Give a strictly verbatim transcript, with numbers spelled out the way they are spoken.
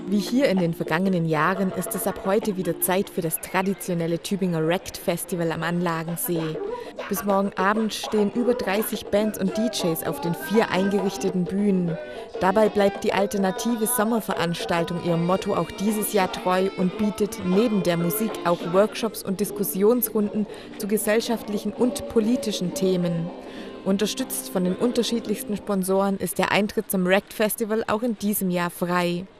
Wie hier in den vergangenen Jahren ist es ab heute wieder Zeit für das traditionelle Tübinger Rekt Festival am Anlagensee. Bis morgen Abend stehen über dreißig Bands und D Js auf den vier eingerichteten Bühnen. Dabei bleibt die alternative Sommerveranstaltung ihrem Motto auch dieses Jahr treu und bietet neben der Musik auch Workshops und Diskussionsrunden zu gesellschaftlichen und politischen Themen. Unterstützt von den unterschiedlichsten Sponsoren ist der Eintritt zum Rekt Festival auch in diesem Jahr frei.